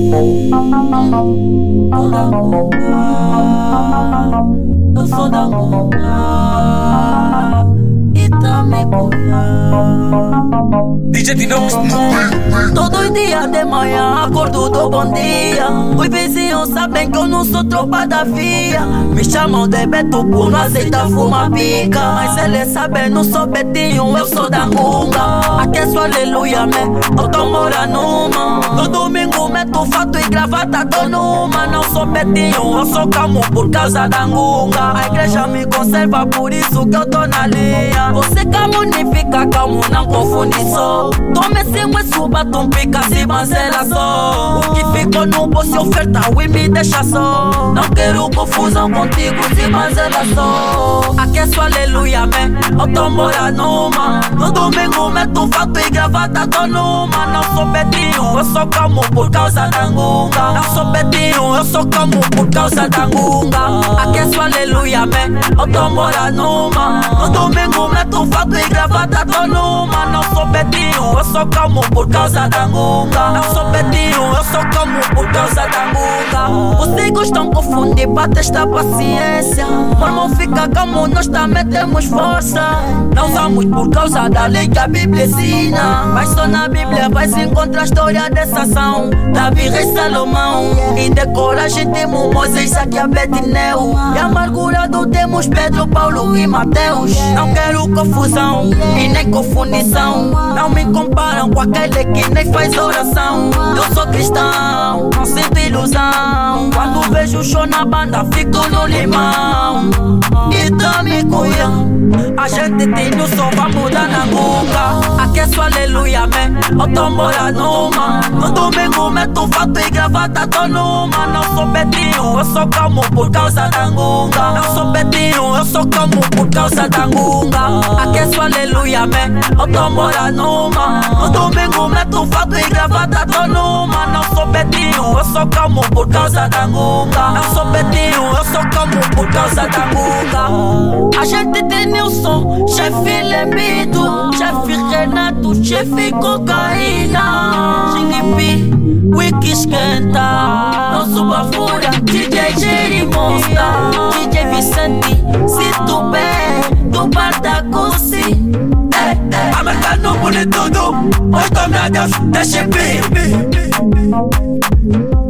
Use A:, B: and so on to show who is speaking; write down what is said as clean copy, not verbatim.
A: Eu sou da Gonga e também
B: DJ Dinox no
A: todo dia de manhã acordo do bom dia. Os vizinhos sabem que eu não sou tropa da via. Me chamam de Beto por não aceitar fumar pica. Mas eles sabem, não sou Betinho, eu sou da Gunga. Aqueço aleluia, eu tô morando numa. No domingo meto fato e gravata, tô numa. Não sou Betinho, eu sou calmo por causa da Gunga. A igreja me conserva, por isso que eu tô na linha. Você calmo nem fica calmo, não confunde só. Tome sem suba, tom pica, se banzela só. O que ficou no bolso oferta, e me deixa só. Não quero confusão contigo, se banzela só. Aqueço aleluia, eu tô morando numa. No domingo meto fato e gravata, tô numa. Não sou Betinho, eu sou calmo por causa da Gunga. Não sou Betinho, eu sou calmo por causa da Gunga. Aqueço aleluia, eu tô morando numa. No domingo meto fato e gravata, tô numa. Não sou Betinho, eu sou calmo por causa da Gunga. Não sou Betinho, eu sou calmo por causa da Gunga. Vocês gostam de confundir pra testar paciência. Meu irmão fica calmo, nós também temos força. Não vamos por causa da lei que a Bíblia ensina. Mas só na Bíblia vai se encontrar a história dessa ação. Davi, rei Salomão. E de coragem temos Moisés, aqui a Betineu. E amargurado temos Pedro, Paulo e Mateus. Não quero confusão e nem confundição. Não me comparam com aquele que nem faz oração. Eu sou cristão, não sinto ilusão. Quando vejo o show na banda, fico no limão. E também cuia, a gente tem no som, vai mudar na Gunga. Aqueço aleluia, eu tô morando numa. No domingo meto fato e gravata, tô numa. Não sou Betinho, eu sou calmo por causa da Gunga. Não sou Betinho, eu sou calmo por causa da Gunga. Aqueço aleluia, eu tô morando numa. No domingo meto fato e gravata, tô numa. Não sou Betinho, eu sou calmo por causa da Gunga. Não sou Betinho, eu sou calmo por causa da Gunga. A gente tem Nilson, chefe Lemito, chefe Renato, chefe Cocaína, Xinguipi, Wiki esquenta. Não suba fúria, DJ Jerry Monster, DJ Vicente, se tu bem, do bar da Gussi.
B: Americano bonito, oi, tome a Deus, deixa vir.